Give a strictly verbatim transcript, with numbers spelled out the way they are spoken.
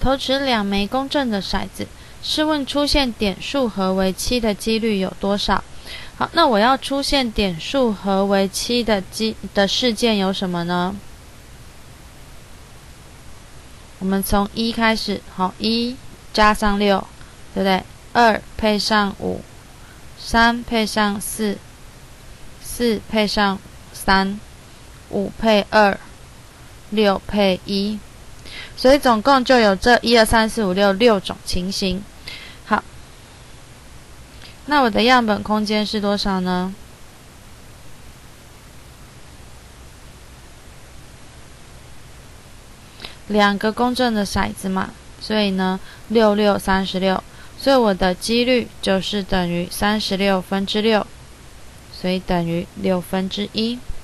投掷两枚公正的骰子，试问出现点数和为七的几率有多少？好，那我要出现点数和为七的机的事件有什么呢？我们从一开始，好，一加上六，对不对？二配上五，三配上四，四配上三，五配二，六配一，所以总共就有这一二三四五六六种情形。好，那我的样本空间是多少呢？两个公正的骰子嘛，所以呢，六六三十六，所以我的几率就是等于三十六分之六，所以等于六分之一。